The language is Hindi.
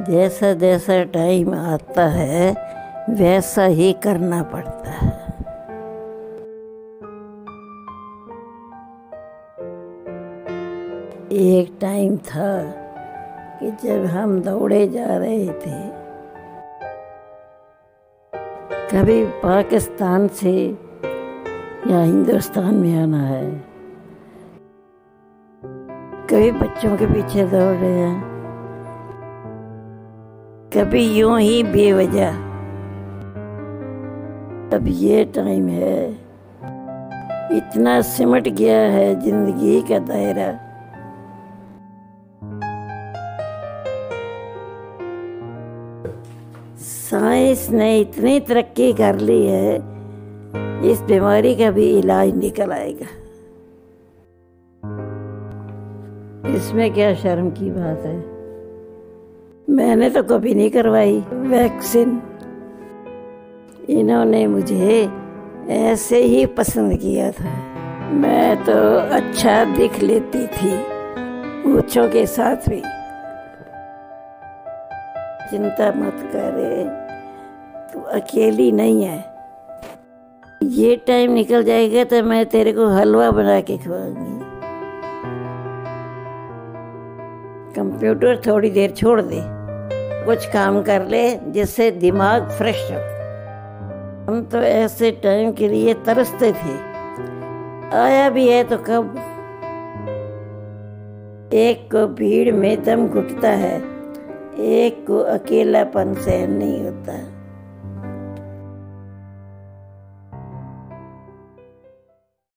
जैसा जैसा टाइम आता है वैसा ही करना पड़ता है। एक टाइम था कि जब हम दौड़े जा रहे थे, कभी पाकिस्तान से या हिंदुस्तान में आना है, कभी बच्चों के पीछे दौड़ रहे हैं, कभी यूं ही बेवजह। अब ये टाइम है, इतना सिमट गया है जिंदगी का दायरा, साइंस ने इतनी तरक्की कर ली है, इस बीमारी का भी इलाज निकल आएगा। इसमें क्या शर्म की बात है। मैंने तो कभी नहीं करवाई वैक्सीन, इन्होंने मुझे ऐसे ही पसंद किया था। मैं तो अच्छा दिख लेती थी मूंछों के साथ भी। चिंता मत करे, तू अकेली नहीं है। ये टाइम निकल जाएगा तो मैं तेरे को हलवा बना के खिलाऊंगी। कंप्यूटर थोड़ी देर छोड़ दे, कुछ काम कर ले जिससे दिमाग फ्रेश हो। हम तो ऐसे टाइम के लिए तरसते थे, आया भी है तो कब। एक को भीड़ में दम घुटता है, एक को अकेलापन सहन नहीं होता।